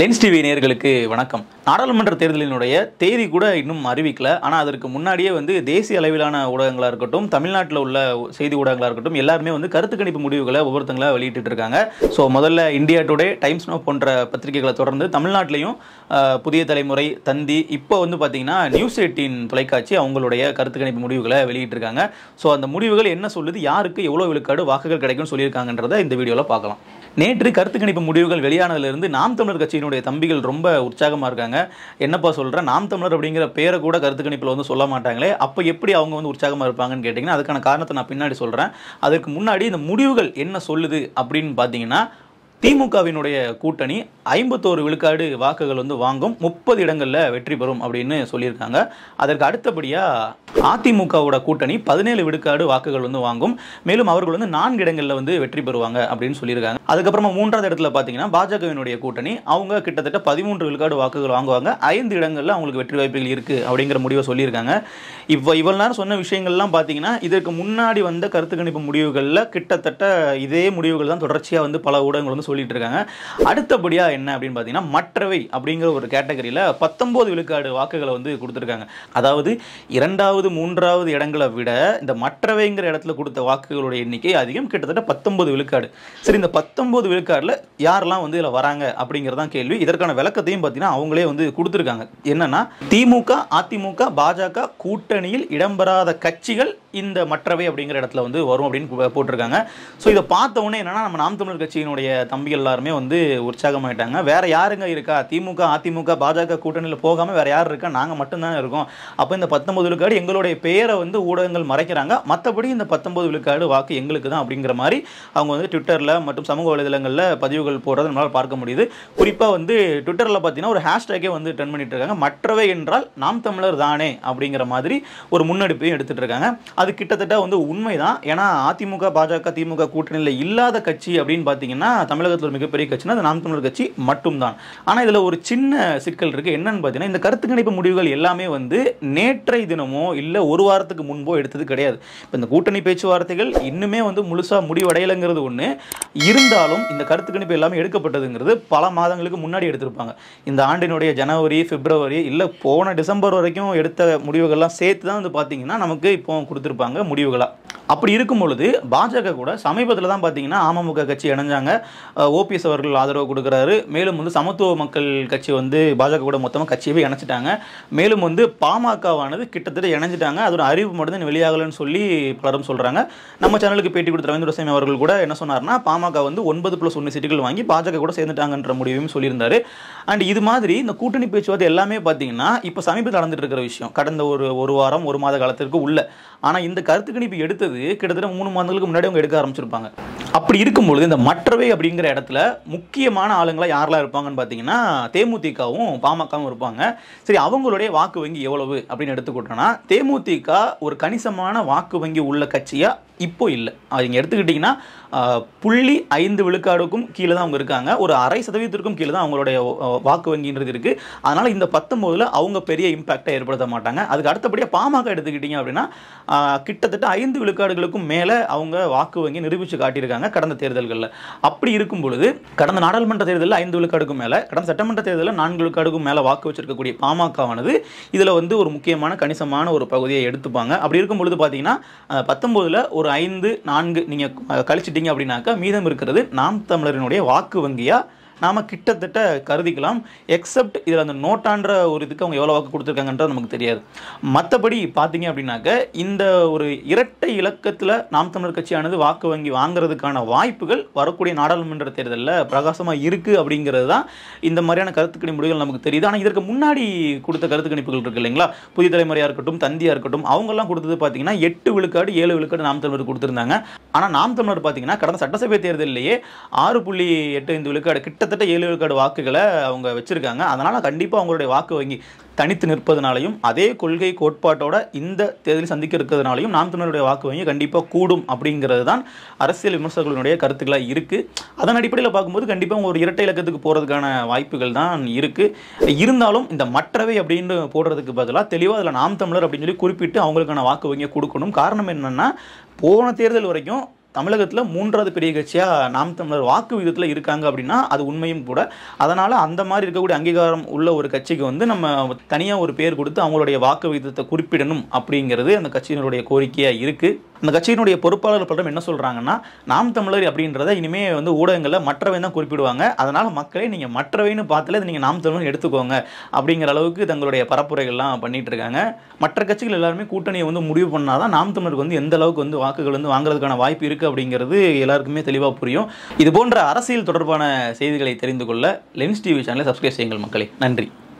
Lens TV நேயர்களுக்கு வணக்கம். நாடாளுமன்ற தேர்தலினுடைய தேதி கூட இன்னும் அறிவிக்கல. ஆனால் அதற்கு முன்னாடியே தேசிய அளவிலான ஊடகங்களாக இருக்கட்டும், தமிழ்நாட்டில் உள்ள செய்தி ஊடகங்களாக இருக்கட்டும், எல்லாருமே கருத்து கணிப்பு முடிவுகளை ஒவ்வொருத்தங்களா வெளியிட்டு இருக்காங்க. ஸோ முதல்ல இந்தியா டுடே, டைம்ஸ் நவ் போன்ற பத்திரிகைகளை தொடர்ந்து தமிழ்நாட்டிலையும் புதிய தலைமுறை, தந்தி, இப்போ பார்த்தீங்கன்னா நியூஸ் 18 தொலைக்காட்சி அவங்களுடைய கருத்து கணிப்பு முடிவுகளை வெளியிட்டிருக்காங்க. ஸோ அந்த முடிவுகள் என்ன சொல்லுது, யாருக்கு எவ்வளோ விழுக்காடு வாக்குகள் கிடைக்கும்னு சொல்லியிருக்காங்கன்றதை இந்த வீடியோவில் பார்க்கலாம். நேற்று கருத்து கணிப்பு முடிவுகள் வெளியானதிலிருந்து நாம் தமிழர் கட்சியினுடைய தம்பிகள் ரொம்ப உற்சாகமாக இருக்காங்க. என்னப்பா சொல்கிறேன், நாம் தமிழர் அப்படிங்கிற பேரை கூட கருத்து கணிப்பில் சொல்ல மாட்டாங்களே, அப்போ எப்படி அவங்க உற்சாகமாக இருப்பாங்கன்னு கேட்டிங்கன்னா அதுக்கான காரணத்தை நான் பின்னாடி சொல்கிறேன். அதற்கு முன்னாடி இந்த முடிவுகள் என்ன சொல்லுது அப்படின்னு பார்த்தீங்கன்னா, திமுகவினுடைய கூட்டணி 51 விழுக்காடு வாக்குகள் வாங்கும், 30 இடங்களில் வெற்றி பெறும் அப்படின்னு சொல்லியிருக்காங்க. அதற்கு அடுத்தபடியாக அதிமுகவோட கூட்டணி 17 விழுக்காடு வாக்குகள் வாங்கும், மேலும் அவர்கள் 4 இடங்களில் வெற்றி பெறுவாங்க அப்படின்னு சொல்லியிருக்காங்க. அதுக்கப்புறமா 3வது இடத்துல பார்த்தீங்கன்னா பாஜகவினுடைய கூட்டணி அவங்க கிட்டத்தட்ட 13 விழுக்காடு வாக்குகள் வாங்குவாங்க, 5 இடங்களில் அவங்களுக்கு வெற்றி வாய்ப்புகள் இருக்குது அப்படிங்கிற முடிவை சொல்லியிருக்காங்க. இவ்வளவு நேரம் சொன்ன விஷயங்கள்லாம் பார்த்தீங்கன்னா இதற்கு முன்னாடி வந்த கருத்து கணிப்பு முடிவுகளில் கிட்டத்தட்ட இதே முடிவுகள் தான் தொடர்ச்சியாக பல ஊடகங்கள் சொல்லிட்டு இருக்காங்க. அடுத்தபடியா என்ன அப்படின்னு பார்த்தீங்கன்னா, மற்றவை அப்படிங்கிற ஒரு கேட்டகரியில் 19 விழுக்காடு வாக்குகளை கொடுத்துருக்காங்க. அதாவது 2வது 3வது இடங்களை விட இந்த மற்றவைங்கிற இடத்துல கொடுத்த வாக்குகளுடைய எண்ணிக்கை அதிகம், கிட்டத்தட்ட 19 விழுக்காடு. சரி, இந்த 19 விழுக்காடுல யாரெல்லாம் இதில் வராங்க அப்படிங்கிறதான் கேள்வி. இதற்கான விளக்கத்தையும் பார்த்தீங்கன்னா அவங்களே கொடுத்துருக்காங்க. என்னன்னா, திமுக, அதிமுக, பாஜக கூட்டணியில் இடம்பெறாத கட்சிகள் இந்த மற்றவை அப்படிங்கிற இடத்துல வரும் அப்படின்னு போட்டிருக்காங்க. ஸோ இதை பார்த்த உடனே என்னன்னா, நம்ம நாம் தமிழர் கட்சியினுடைய தம்பிகள் எல்லாருமே உற்சாகமாயிட்டாங்க. வேற யாருங்க இருக்கா, திமுக, அதிமுக, பாஜக கூட்டணியில் போகாம வேற யார் இருக்கா, நாங்கள் மட்டும்தான் இருக்கோம். அப்போ இந்த 19 விழுக்காடு எங்களுடைய பெயரை ஊடகங்கள் மறைக்கிறாங்க, மற்றபடி இந்த 19 விழுக்காடு வாக்கு எங்களுக்கு தான் அப்படிங்கிற மாதிரி அவங்க ட்விட்டரில் மற்றும் சமூக வலைதளங்களில் பதிவுகள் போடுறதை நம்மளால் பார்க்க முடியுது. குறிப்பாக ட்விட்டரில் பார்த்தீங்கன்னா ஒரு ஹேஷ்டேக்கே ட்ரெண்ட் பண்ணிட்டு இருக்காங்க, மற்றவை என்றால் நாம் தமிழர் தானே அப்படிங்கிற மாதிரி ஒரு முன்னெடுப்பையும் எடுத்துட்டு இருக்காங்க. அது கிட்டத்தட்ட உண்மைதான். ஏன்னா அதிமுக, பாஜக, திமுக கூட்டணியில் இல்லாத கட்சி அப்படின்னு பார்த்தீங்கன்னா தமிழகத்தில் ஒரு மிகப்பெரிய கட்சினா அது நாம் தமிழர் கட்சி மட்டும்தான். ஆனால் இதில் ஒரு சின்ன சிக்கல் இருக்குது. என்னன்னு பார்த்தீங்கன்னா, இந்த கருத்து கணிப்பு முடிவுகள் எல்லாமே நேற்றைய தினமோ இல்லை ஒரு வாரத்துக்கு முன்போ எடுத்தது கிடையாது. இப்போ இந்த கூட்டணி பேச்சுவார்த்தைகள் இன்னுமே முழுசாக முடிவடையலைங்கிறது ஒன்று இருந்தாலும், இந்த கருத்து கணிப்பு எல்லாமே எடுக்கப்பட்டதுங்கிறது பல மாதங்களுக்கு முன்னாடி எடுத்திருப்பாங்க. இந்த ஆண்டினுடைய ஜனவரி, பிப்ரவரி இல்லை போன டிசம்பர் வரைக்கும் எடுத்த முடிவுகள்லாம் சேர்த்து தான் பார்த்தீங்கன்னா நமக்கு இப்போ கொடுத்துருப்பாங்க முடிவுகளாக. அப்படி இருக்கும் பொழுது பாஜக கூட சமீபத்தில் தான் பார்த்தீங்கன்னா அமமுக கட்சி இணைஞ்சாங்க, ஓபிஎஸ் அவர்கள் ஆதரவு கொடுக்குறாரு. மேலும் சமத்துவ மக்கள் கட்சி பாஜக கூட மொத்தமாக கட்சியவே இணைச்சிட்டாங்க. மேலும் பாமகவானது கிட்டத்தட்ட இணைஞ்சிட்டாங்க. அதோட அறிவு மட்டும் தான் வெளியாகலன்னு சொல்லி பலரும் சொல்கிறாங்க. நம்ம சேனலுக்கு பேட்டி கொடுத்த ரவீந்திர சாமி அவர்கள் கூட என்ன சொன்னார்னா, பாமக 9+1 சீட்டுகள் வாங்கி பாஜக கூட சேர்ந்துட்டாங்கன்ற முடிவையும் சொல்லியிருந்தாரு. அண்ட் இது மாதிரி இந்த கூட்டணி பேச்சுவார்த்தை எல்லாமே பார்த்தீங்கன்னா இப்போ சமீபத்தில் நடந்துட்டு இருக்கிற விஷயம், கடந்த ஒரு வாரம் 1 மாத காலத்திற்கு உள்ள. ஆனால் இந்த கருத்து கணிப்பு எடுத்தது கிட்டத்தட்ட 3 மாதங்களுக்கு முன்னாடி அவங்க எடுக்க ஆரம்பிச்சிருப்பாங்க. அப்படி இருக்கும்பொழுது இந்த மற்றவை அப்படிங்கிற இடத்துல முக்கியமான ஆளுங்களா யாரெல்லாம் இருப்பாங்கன்னு பார்த்தீங்கன்னா தேமுதிகவும் பாமகவும் இருப்பாங்க. சரி, அவங்களுடைய வாக்கு வங்கி எவ்வளவு அப்படின்னு எடுத்துக்கிட்டோம்னா, தேமுதிக ஒரு கணிசமான வாக்கு வங்கி உள்ள கட்சியா இப்போ இல்லை. அவங்க எடுத்துக்கிட்டிங்கன்னா 0.5 விழுக்காடுக்கும் கீழே தான் அவங்க இருக்காங்க. ஒரு 0.5% கீழே தான் அவங்களுடைய வாக்கு வங்கின்றது இருக்குது. அதனால் இந்த 19ல் அவங்க பெரிய இம்பாக்டை ஏற்படுத்த மாட்டாங்க. அதுக்கு அடுத்தபடியாக பாமக எடுத்துக்கிட்டிங்க அப்படின்னா கிட்டத்தட்ட 5 விழுக்காடுகளுக்கும் மேலே அவங்க வாக்கு வங்கி நிரூபித்து காட்டியிருக்காங்க கடந்த தேர்தல்களில். அப்படி இருக்கும் பொழுது கடந்த நாடாளுமன்ற தேர்தலில் 5 விழுக்காடுக்கும் மேலே, கடந்த சட்டமன்ற தேர்தலில் 4 விழுக்காடுக்கும் மேலே வாக்கு வச்சிருக்கக்கூடிய பாமகவானது இதில் ஒரு முக்கியமான கணிசமான ஒரு பகுதியை எடுத்துப்பாங்க. அப்படி இருக்கும் பொழுது பார்த்தீங்கன்னா 19ல் ஒரு 5-4 நீங்கள் கழிச்சிட்டிங்க அப்படின்னாக்கா மீதம் இருக்கிறது நாம் தமிழரினுடைய வாக்கு வங்கியாக நாம் கிட்டத்தட்ட கருதிக்கலாம். எக்ஸப்ட் இதில் அந்த நோட்டான்ற ஒரு இதுக்கு அவங்க எவ்வளோ வாக்கு கொடுத்துருக்காங்கன்றது நமக்கு தெரியாது. மற்றபடி பார்த்தீங்க அப்படின்னாக்க இந்த ஒரு இரட்டை இலக்கத்தில் நாம் தமிழர் கட்சியானது வாக்கு வங்கி வாங்குறதுக்கான வாய்ப்புகள் வரக்கூடிய நாடாளுமன்ற தேர்தலில் பிரகாசமாக இருக்குது அப்படிங்கிறது தான் இந்த மாதிரியான கருத்து கணிப்பு முடிவுகள் நமக்கு தெரியுது. ஆனால் இதற்கு முன்னாடி கொடுத்த கருத்து கணிப்புகள் இருக்குது இல்லைங்களா, புதிய தலைமுறையாக இருக்கட்டும், தந்தியாக இருக்கட்டும், அவங்கெல்லாம் கொடுத்தது பார்த்தீங்கன்னா 8 விழுக்காடு 7 விழுக்காடு நாம் தமிழர் கொடுத்துருந்தாங்க. ஆனால் நாம் தமிழர் பார்த்தீங்கன்னா கடந்த சட்டசபை தேர்தலிலேயே 6.85 விழுக்காடு கிட்ட 7 விழுக்காடு வாக்குகளை அவங்க வச்சிருக்காங்க. அதனால கண்டிப்பா அவங்களுடைய வாக்கு வங்கி தனித்து நிற்பதனாலையும் அதே கொள்கை கோட்பாட்டோட இந்த தேர்தலில் சந்திக்க இருக்கிறதுனாலையும் நாம் தமிழருடைய வாக்கு வங்கி கண்டிப்பாக கூடும் அப்படிங்கிறது தான் அரசியல் விமர்சகர்களுடைய கருத்துக்களாக இருக்குது. அதன் அடிப்படையில் பார்க்கும்போது கண்டிப்பாக ஒரு இரட்டை இலக்கத்துக்கு போகிறதுக்கான வாய்ப்புகள் தான் இருக்குது. இருந்தாலும் இந்த மற்றவை அப்படின்னு போடுறதுக்கு பதிலாக தெளிவாக அதில் நாம் தமிழர் அப்படின்னு சொல்லி குறிப்பிட்டு அவங்களுக்கான வாக்கு வங்கியை கொடுக்கணும். காரணம் என்னென்னா, போன தேர்தல் வரைக்கும் தமிழகத்தில் 3வது பெரிய கட்சியாக நாம் தமிழர் வாக்கு விகிதத்தில் இருக்காங்க அப்படின்னா அது உண்மையும் கூட. அதனால் அந்த மாதிரி இருக்கக்கூடிய அங்கீகாரம் உள்ள ஒரு கட்சிக்கு வந்து நம்ம தனியாக ஒரு பேர் கொடுத்து அவங்களுடைய வாக்கு விகிதத்தை குறிப்பிடணும் அப்படிங்கிறது அந்த கட்சியினுடைய கோரிக்கையாக இருக்குது. அந்த கட்சியினுடைய பொறுப்பாளர்கள் பலரும் என்ன சொல்கிறாங்கன்னா, நாம் தமிழர் அப்படின்றத இனிமேல் வந்து ஊடகங்களில் மற்றவை தான் குறிப்பிடுவாங்க, அதனால் மக்களே நீங்கள் மற்றவைன்னு பார்த்துல இதை நீங்கள் நாம் தமிழர் எடுத்துக்கோங்க அப்படிங்கிற அளவுக்கு தங்களுடைய பரப்புரைகள்லாம் பண்ணிட்டு இருக்காங்க. மற்ற கட்சிகள் எல்லாருமே கூட்டணியை வந்து முடிவு பண்ணாதான் நாம் தமிழருக்கு வந்து எந்த அளவுக்கு வந்து வாக்குகள் வந்து வாங்குறதுக்கான வாய்ப்பு இருக்குது அப்படிங்கிறது எல்லாருக்குமே தெளிவாக புரியும். இது போன்ற அரசியல் தொடர்பான செய்திகளை தெரிந்து கொள்ள லென்ஸ் டிவி சேனலை சப்ஸ்கிரைப் செய்யுங்கள் மக்களே. நன்றி.